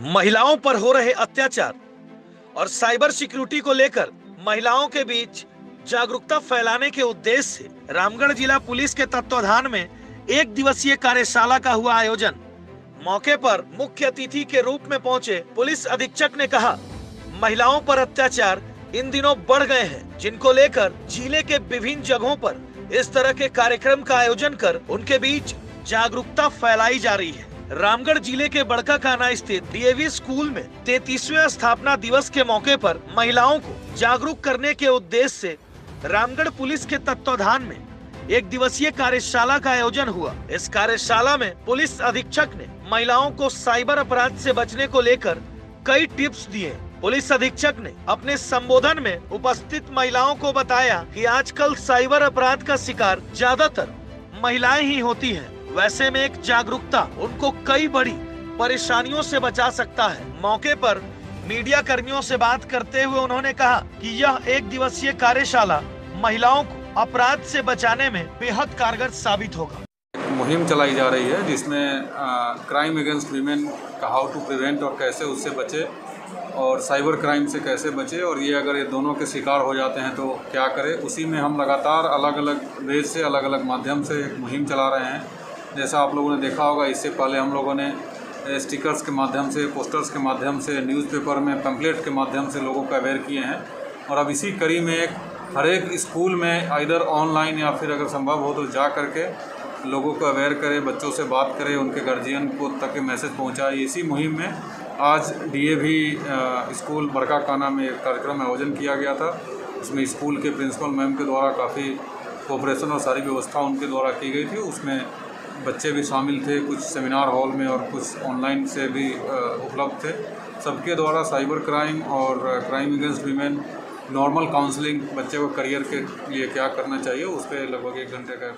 महिलाओं पर हो रहे अत्याचार और साइबर सिक्योरिटी को लेकर महिलाओं के बीच जागरूकता फैलाने के उद्देश्य से रामगढ़ जिला पुलिस के तत्वाधान में एक दिवसीय कार्यशाला का हुआ आयोजन। मौके पर मुख्य अतिथि के रूप में पहुंचे पुलिस अधीक्षक ने कहा, महिलाओं पर अत्याचार इन दिनों बढ़ गए हैं, जिनको लेकर जिले के विभिन्न जगहों पर इस तरह के कार्यक्रम का आयोजन कर उनके बीच जागरूकता फैलाई जा रही है। रामगढ़ जिले के बड़का काना स्थित डीएवी स्कूल में 33वें स्थापना दिवस के मौके पर महिलाओं को जागरूक करने के उद्देश्य से रामगढ़ पुलिस के तत्वाधान में एक दिवसीय कार्यशाला का आयोजन हुआ। इस कार्यशाला में पुलिस अधीक्षक ने महिलाओं को साइबर अपराध से बचने को लेकर कई टिप्स दिए। पुलिस अधीक्षक ने अपने संबोधन में उपस्थित महिलाओं को बताया कि आजकल साइबर अपराध का शिकार ज्यादातर महिलाएं ही होती हैं। वैसे में एक जागरूकता उनको कई बड़ी परेशानियों से बचा सकता है। मौके पर मीडिया कर्मियों से बात करते हुए उन्होंने कहा कि यह एक दिवसीय कार्यशाला महिलाओं को अपराध से बचाने में बेहद कारगर साबित होगा। मुहिम चलाई जा रही है जिसमें क्राइम अगेंस्ट वीमेन का हाउ टू प्रिवेंट और कैसे उससे बचे और साइबर क्राइम से कैसे बचे और ये अगर ये दोनों के शिकार हो जाते हैं तो क्या करें। उसी में हम लगातार अलग अलग वेज से अलग अलग माध्यम से एक मुहिम चला रहे हैं। जैसा आप लोगों ने देखा होगा, इससे पहले हम लोगों ने स्टिकर्स के माध्यम से, पोस्टर्स के माध्यम से, न्यूज़पेपर में पैम्पलेट के माध्यम से लोगों को अवेयर किए हैं और अब इसी कड़ी में हर एक स्कूल में आइदर ऑनलाइन या फिर अगर संभव हो तो जा करके लोगों को अवेयर करें, बच्चों से बात करें, उनके गार्जियन को तक के मैसेज पहुंचाए। इसी मुहिम में आज डीएवी स्कूल बड़का काना में एक कार्यक्रम आयोजन किया गया था। इसमें स्कूल के प्रिंसिपल मैम के द्वारा काफ़ी कोऑपरेशन और सारी व्यवस्था उनके द्वारा की गई थी। उसमें बच्चे भी शामिल थे, कुछ सेमिनार हॉल में और कुछ ऑनलाइन से भी उपलब्ध थे। सबके द्वारा साइबर क्राइम और crime against women, normal counselling, बच्चे को करियर के लिए क्या करना चाहिए, उस पर लगभग 1 घंटे का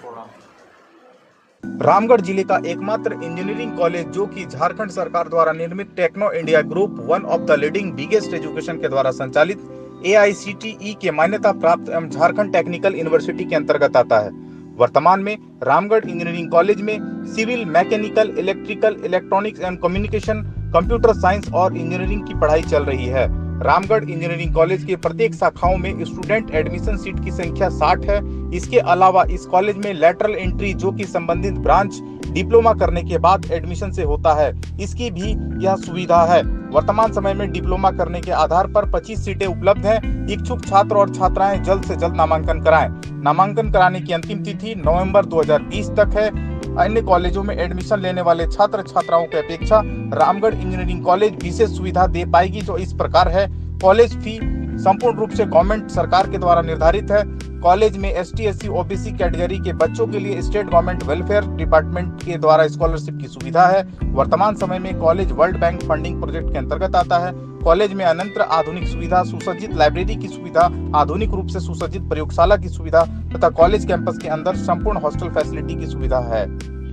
प्रोग्राम। रामगढ़ जिले का एकमात्र इंजीनियरिंग कॉलेज जो कि झारखंड सरकार द्वारा निर्मित Techno India group, one of the leading biggest education के द्वारा संचालित AICTE के मान्यता प्राप्त एवं झारखंड टेक्निकल यूनिवर्सिटी के अंतर्गत आता है। वर्तमान में रामगढ़ इंजीनियरिंग कॉलेज में civil, mechanical, electrical, electronics and communication, computer science और इंजीनियरिंग की पढ़ाई चल रही है। रामगढ़ इंजीनियरिंग कॉलेज के प्रत्येक शाखाओं में स्टूडेंट एडमिशन सीट की संख्या 60 है। इसके अलावा इस कॉलेज में लैटरल एंट्री जो कि संबंधित ब्रांच डिप्लोमा करने के बाद एडमिशन से होता है, इसकी भी यह सुविधा है। वर्तमान समय में डिप्लोमा करने के आधार पर 25 सीटें उपलब्ध हैं। इच्छुक छात्र और छात्राएं जल्द से जल्द नामांकन कराएं। नामांकन कराने की अंतिम तिथि नवंबर 2020 तक है। अन्य कॉलेजों में एडमिशन लेने वाले छात्र छात्राओं की अपेक्षा रामगढ़ इंजीनियरिंग कॉलेज विशेष सुविधा दे पाएगी, जो इस प्रकार है। कॉलेज फी संपूर्ण रूप से गवर्नमेंट सरकार के द्वारा निर्धारित है। कॉलेज में ST SC OBC कैटेगरी के बच्चों के लिए स्टेट गवर्नमेंट वेलफेयर डिपार्टमेंट के द्वारा स्कॉलरशिप की सुविधा है। वर्तमान समय में college World Bank funding project के अंतर्गत आता है। कॉलेज में अनंत आधुनिक सुविधा, सुसज्जित लाइब्रेरी की सुविधा, आधुनिक रूप से सुसज्जित प्रयोगशाला की सुविधा तथा कॉलेज कैंपस के अंदर संपूर्ण हॉस्टल फैसिलिटी की सुविधा है।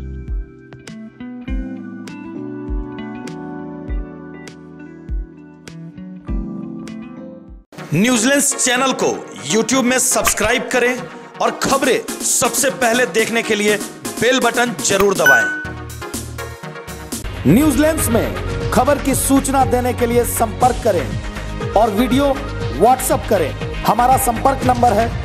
न्यूज़लैंड्स चैनल को YouTube में सब्सक्राइब करें और खबरें सबसे पहले देखने के लिए बेल बटन जरूर दबाएं। न्यूज़लैंड्स में खबर की सूचना देने के लिए संपर्क करें और वीडियो व्हाट्सएप करें। हमारा संपर्क नंबर है